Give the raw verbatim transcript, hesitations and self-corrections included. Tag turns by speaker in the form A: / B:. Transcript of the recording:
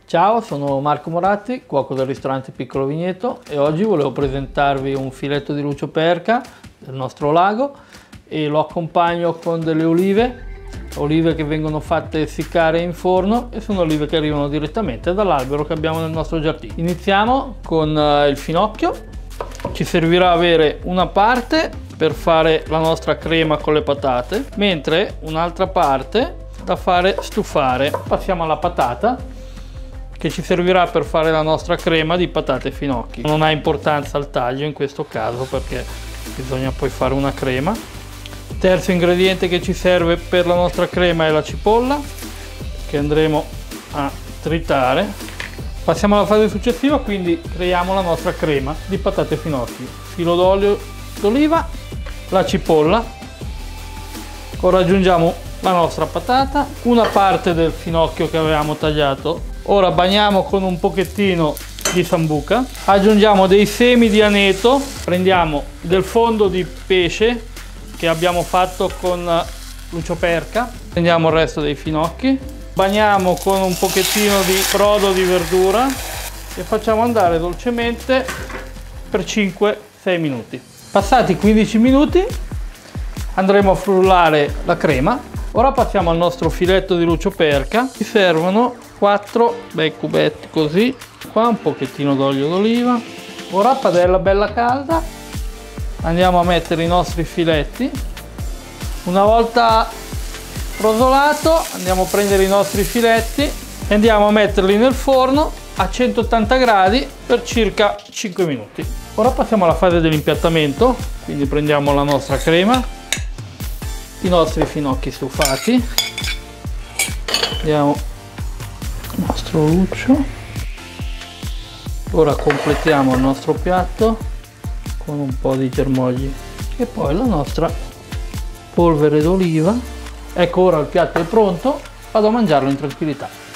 A: Ciao, sono Marco Moratti, cuoco del ristorante Piccolo Vigneto e oggi volevo presentarvi un filetto di lucioperca del nostro lago e lo accompagno con delle olive, olive che vengono fatte essiccare in forno e sono olive che arrivano direttamente dall'albero che abbiamo nel nostro giardino. Iniziamo con il finocchio, ci servirà avere una parte per fare la nostra crema con le patate, mentre un'altra parte da fare stufare. Passiamo alla patata, che ci servirà per fare la nostra crema di patate e finocchi. Non ha importanza il taglio in questo caso perché bisogna poi fare una crema. Terzo ingrediente che ci serve per la nostra crema è la cipolla, che andremo a tritare. Passiamo alla fase successiva, quindi creiamo la nostra crema di patate e finocchi. Filo d'olio d'oliva, la cipolla, ora aggiungiamo la nostra patata, una parte del finocchio che avevamo tagliato. Ora bagniamo con un pochettino di sambuca, aggiungiamo dei semi di aneto, prendiamo del fondo di pesce che abbiamo fatto con lucioperca, prendiamo il resto dei finocchi, bagniamo con un pochettino di brodo di verdura e facciamo andare dolcemente per cinque sei minuti. Passati quindici minuti andremo a frullare la crema. Ora passiamo al nostro filetto di lucioperca. Ci servono quattro bei cubetti così, qua un pochettino d'olio d'oliva. Ora, padella bella calda, andiamo a mettere i nostri filetti. Una volta rosolato andiamo a prendere i nostri filetti e andiamo a metterli nel forno a centottanta gradi per circa cinque minuti. Ora passiamo alla fase dell'impiattamento, quindi prendiamo la nostra crema, i nostri finocchi stufati, diamo il nostro luccio. Ora completiamo il nostro piatto con un po' di germogli e poi la nostra polvere d'oliva. Ecco, ora il piatto è pronto, vado a mangiarlo in tranquillità.